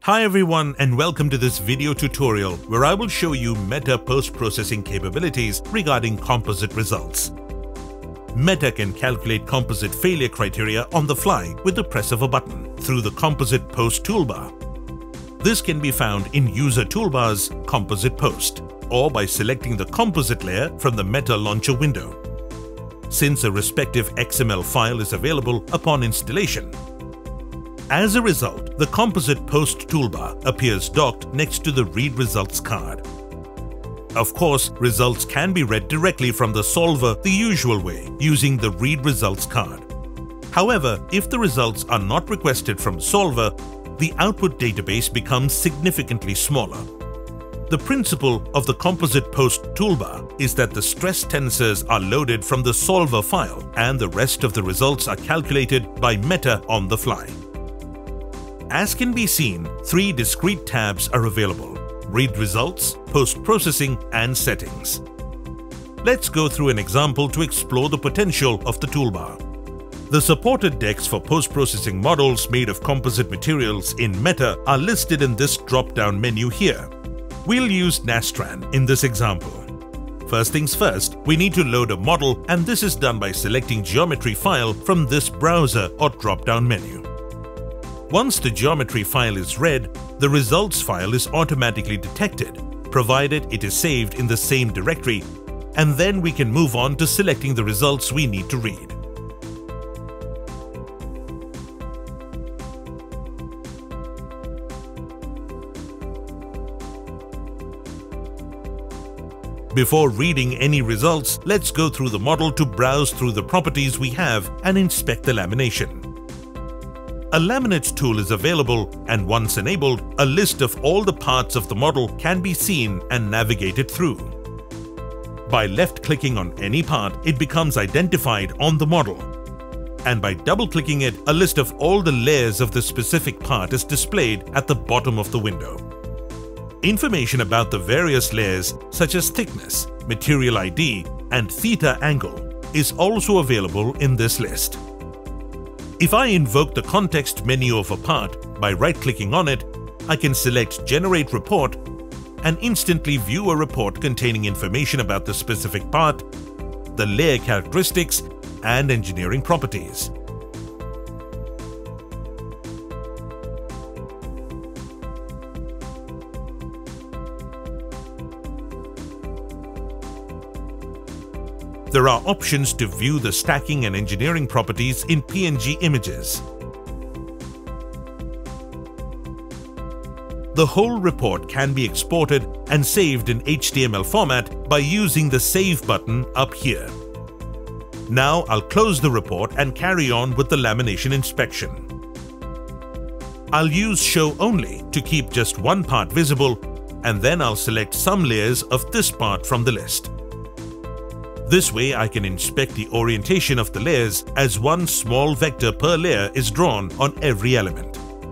Hi everyone and welcome to this video tutorial where I will show you Meta post-processing capabilities regarding composite results. Meta can calculate composite failure criteria on the fly with the press of a button through the Composite Post toolbar. This can be found in User Toolbar's Composite Post or by selecting the composite layer from the Meta Launcher window. Since a respective XML file is available upon installation. As a result, the Composite Post toolbar appears docked next to the Read Results card. Of course, results can be read directly from the solver the usual way using the Read Results card. However, if the results are not requested from solver, the output database becomes significantly smaller. The principle of the Composite Post toolbar is that the stress tensors are loaded from the solver file and the rest of the results are calculated by Meta on the fly. As can be seen, three discrete tabs are available: Read Results, Post-Processing and Settings. Let's go through an example to explore the potential of the toolbar. The supported decks for post-processing models made of composite materials in Meta are listed in this drop-down menu here. We'll use Nastran in this example. First things first, we need to load a model, and this is done by selecting Geometry File from this browser or drop-down menu. Once the geometry file is read, the results file is automatically detected, provided it is saved in the same directory, and then we can move on to selecting the results we need to read. Before reading any results, let's go through the model to browse through the properties we have and inspect the lamination. A Laminates tool is available, and once enabled, a list of all the parts of the model can be seen and navigated through. By left-clicking on any part, it becomes identified on the model. And by double-clicking it, a list of all the layers of the specific part is displayed at the bottom of the window. Information about the various layers such as thickness, material ID, and theta angle is also available in this list. If I invoke the context menu of a part by right-clicking on it, I can select Generate Report and instantly view a report containing information about the specific part, the layer characteristics, and engineering properties. There are options to view the stacking and engineering properties in PNG images. The whole report can be exported and saved in HTML format by using the Save button up here. Now I'll close the report and carry on with the lamination inspection. I'll use Show Only to keep just one part visible, and then I'll select some layers of this part from the list. This way I can inspect the orientation of the layers as one small vector per layer is drawn on every element.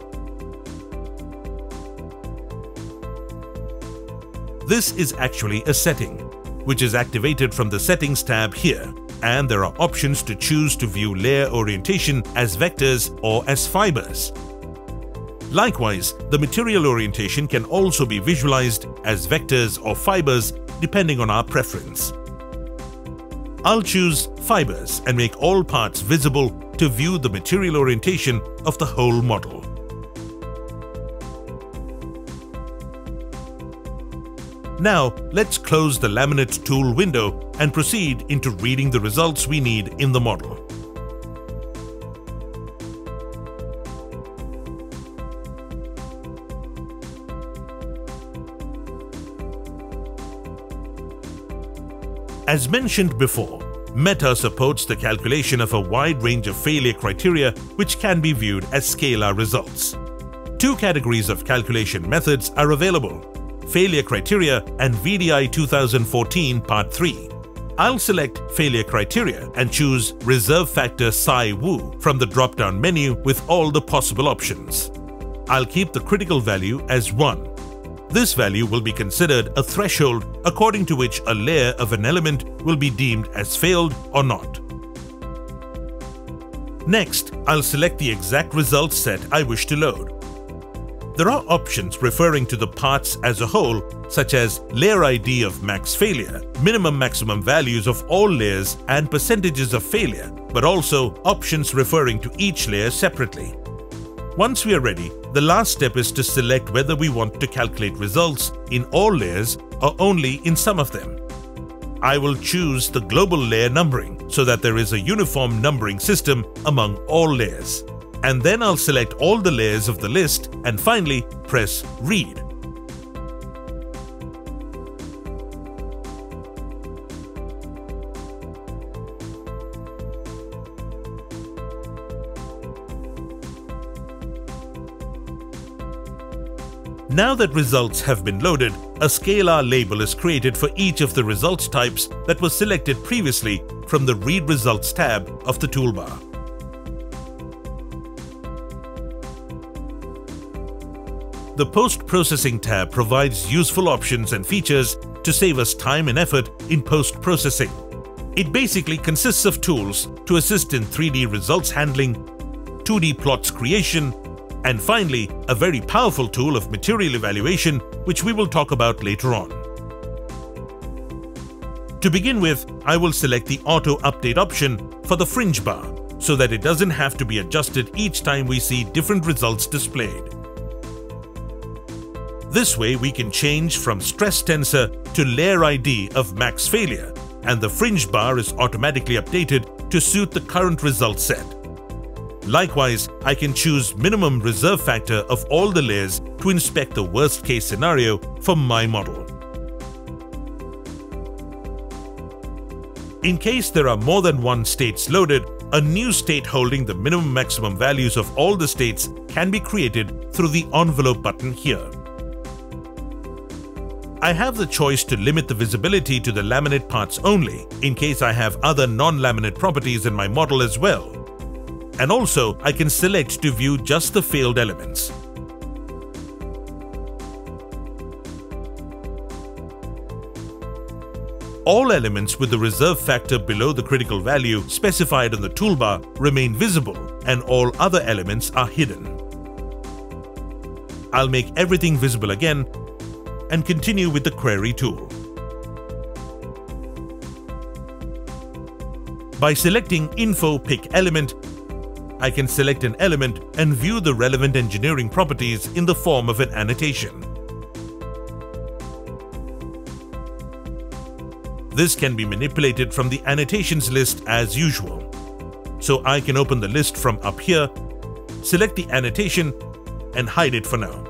This is actually a setting, which is activated from the Settings tab here, and there are options to choose to view layer orientation as vectors or as fibers. Likewise, the material orientation can also be visualized as vectors or fibers depending on our preference. I'll choose Fibers and make all parts visible to view the material orientation of the whole model. Now, let's close the Laminates tool window and proceed into reading the results we need in the model. As mentioned before, Meta supports the calculation of a wide range of failure criteria which can be viewed as scalar results. Two categories of calculation methods are available: Failure Criteria and VDI 2014 Part 3. I'll select Failure Criteria and choose Reserve Factor Psi-Wu from the drop-down menu with all the possible options. I'll keep the critical value as 1. This value will be considered a threshold according to which a layer of an element will be deemed as failed or not. Next, I'll select the exact result set I wish to load. There are options referring to the parts as a whole, such as layer ID of max failure, minimum maximum values of all layers and percentages of failure, but also options referring to each layer separately. Once we are ready, the last step is to select whether we want to calculate results in all layers or only in some of them. I will choose the global layer numbering so that there is a uniform numbering system among all layers. And then I'll select all the layers of the list and finally press Read. Now that results have been loaded, a scalar label is created for each of the results types that was selected previously from the Read Results tab of the toolbar. The Post-Processing tab provides useful options and features to save us time and effort in post-processing. It basically consists of tools to assist in 3D results handling, 2D plots creation, and finally, a very powerful tool of material evaluation, which we will talk about later on. To begin with, I will select the Auto Update option for the fringe bar, so that it doesn't have to be adjusted each time we see different results displayed. This way we can change from stress tensor to layer ID of max failure, and the fringe bar is automatically updated to suit the current result set. Likewise, I can choose minimum reserve factor of all the layers to inspect the worst case scenario for my model. In case there are more than one states loaded, a new state holding the minimum maximum values of all the states can be created through the envelope button here. I have the choice to limit the visibility to the laminate parts only, in case I have other non-laminate properties in my model as well. And also, I can select to view just the failed elements. All elements with the reserve factor below the critical value specified on the toolbar remain visible, and all other elements are hidden. I'll make everything visible again and continue with the Query tool. By selecting Info Pick Element, I can select an element and view the relevant engineering properties in the form of an annotation. This can be manipulated from the annotations list as usual. So I can open the list from up here, select the annotation and hide it for now.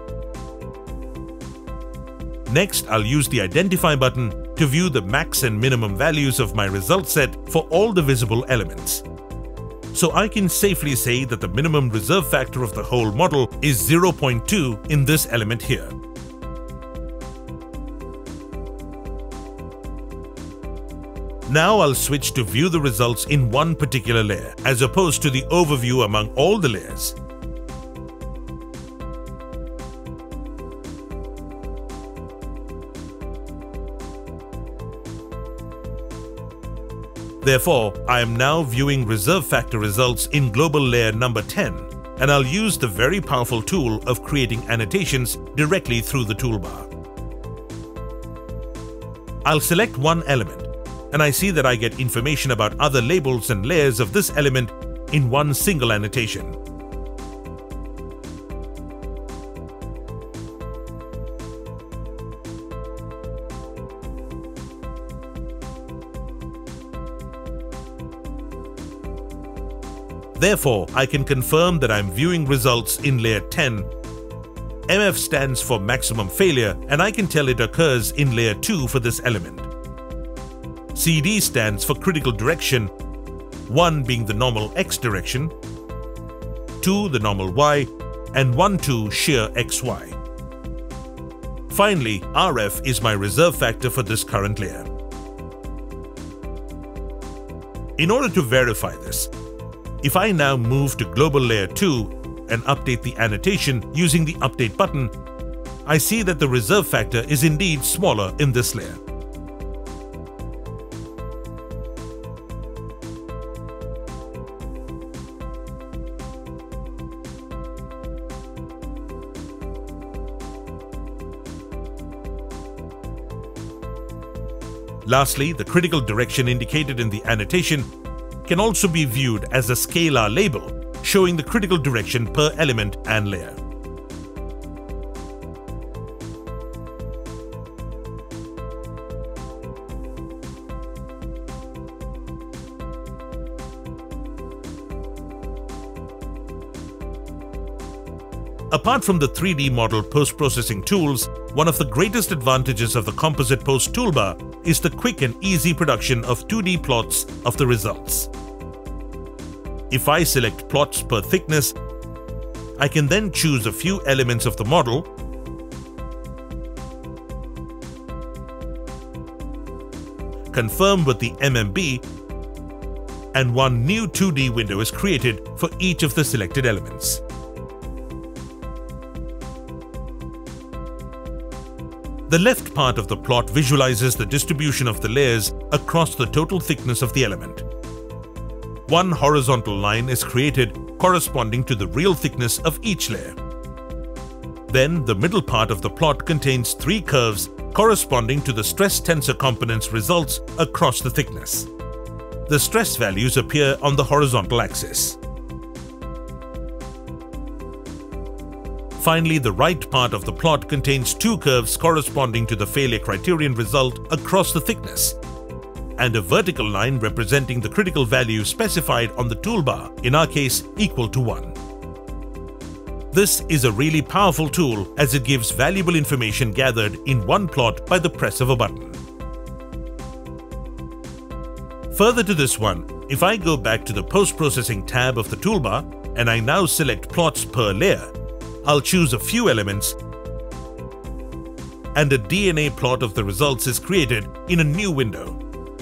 Next, I'll use the Identify button to view the max and minimum values of my result set for all the visible elements. So I can safely say that the minimum reserve factor of the whole model is 0.2 in this element here. Now I'll switch to view the results in one particular layer, as opposed to the overview among all the layers. Therefore, I am now viewing reserve factor results in global layer number 10, and I'll use the very powerful tool of creating annotations directly through the toolbar. I'll select one element, and I see that I get information about other labels and layers of this element in one single annotation. Therefore, I can confirm that I'm viewing results in layer 10. MF stands for maximum failure, and I can tell it occurs in layer 2 for this element. CD stands for critical direction, 1 being the normal X direction, 2 the normal Y, and 1-2 shear XY. Finally, RF is my reserve factor for this current layer. In order to verify this, if I now move to Global Layer 2 and update the annotation using the Update button, I see that the reserve factor is indeed smaller in this layer. Lastly, the critical direction indicated in the annotation can also be viewed as a scalar label, showing the critical direction per element and layer. Apart from the 3D model post-processing tools, one of the greatest advantages of the Composite Post toolbar is the quick and easy production of 2D plots of the results. If I select plots per thickness, I can then choose a few elements of the model confirm with the MMB, and one new 2D window is created for each of the selected elements. The left part of the plot visualizes the distribution of the layers across the total thickness of the element. One horizontal line is created corresponding to the real thickness of each layer. Then the middle part of the plot contains 3 curves corresponding to the stress tensor components results across the thickness. The stress values appear on the horizontal axis. Finally, the right part of the plot contains 2 curves corresponding to the failure criterion result across the thickness, and a vertical line representing the critical value specified on the toolbar, in our case equal to 1. This is a really powerful tool as it gives valuable information gathered in one plot by the press of a button. Further to this one, if I go back to the Post-Processing tab of the toolbar and I now select plots per layer, I'll choose a few elements and a DNA plot of the results is created in a new window.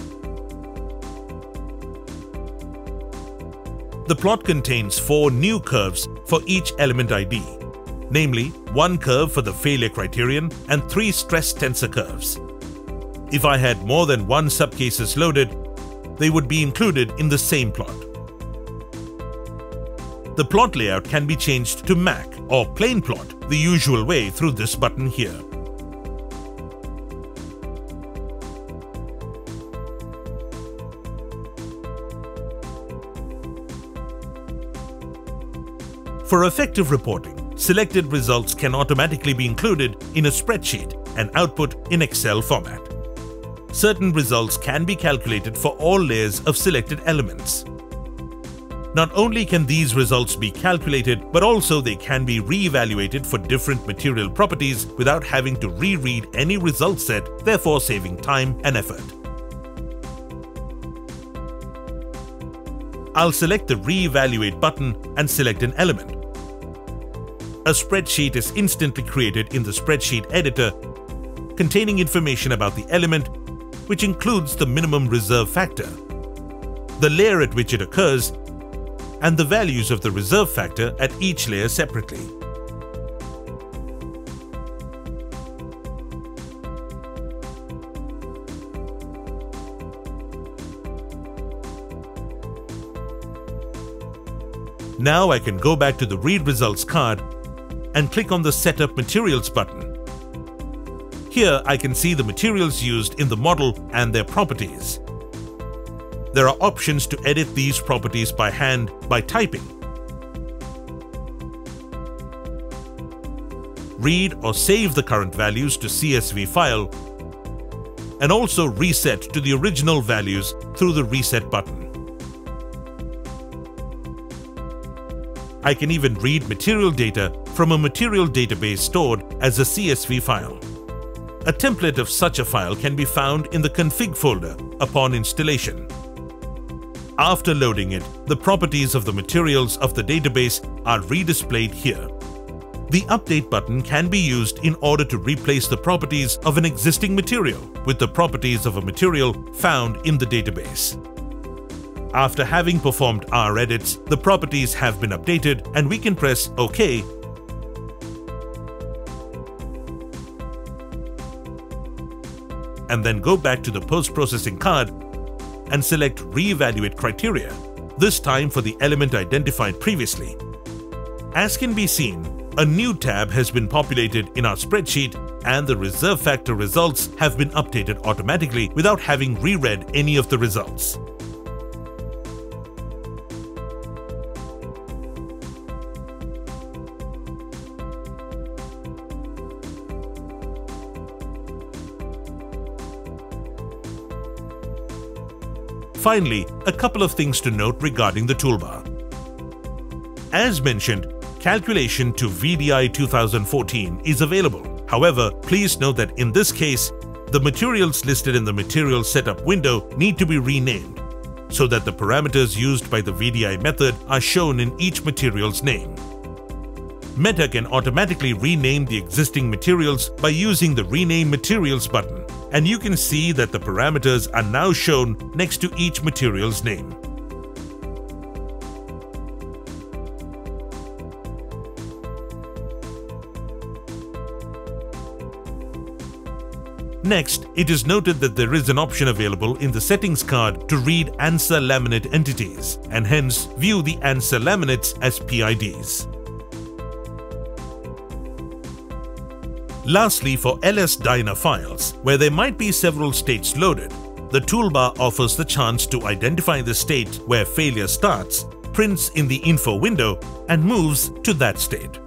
The plot contains 4 new curves for each element ID, namely 1 curve for the failure criterion and 3 stress tensor curves. If I had more than 1 subcases loaded, they would be included in the same plot. The plot layout can be changed to MAC or plain plot the usual way through this button here. For effective reporting, selected results can automatically be included in a spreadsheet and output in Excel format. Certain results can be calculated for all layers of selected elements. Not only can these results be calculated, but also they can be re-evaluated for different material properties without having to reread any result set, therefore saving time and effort. I'll select the Re-evaluate button and select an element. A spreadsheet is instantly created in the spreadsheet editor containing information about the element, which includes the minimum reserve factor, the layer at which it occurs, and the values of the reserve factor at each layer separately. Now I can go back to the Read Results card and click on the Setup Materials button. Here I can see the materials used in the model and their properties. There are options to edit these properties by hand by typing. Read or save the current values to CSV file, and also reset to the original values through the Reset button. I can even read material data from a material database stored as a CSV file. A template of such a file can be found in the Config folder upon installation. After loading it, the properties of the materials of the database are redisplayed here. The Update button can be used in order to replace the properties of an existing material with the properties of a material found in the database. After having performed our edits, the properties have been updated and we can press OK and then go back to the Post-Processing card and select Re-evaluate criteria, this time for the element identified previously. As can be seen, a new tab has been populated in our spreadsheet and the reserve factor results have been updated automatically without having reread any of the results. Finally, a couple of things to note regarding the toolbar. As mentioned, calculation to VDI 2014 is available. However, please note that in this case, the materials listed in the material setup window need to be renamed so that the parameters used by the VDI method are shown in each material's name. Meta can automatically rename the existing materials by using the Rename Materials button, and you can see that the parameters are now shown next to each material's name. Next, it is noted that there is an option available in the settings card to read ANSA laminate entities and hence view the ANSA laminates as PIDs. Lastly, for LS-DYNA files, where there might be several states loaded, the toolbar offers the chance to identify the state where failure starts, prints in the info window, and moves to that state.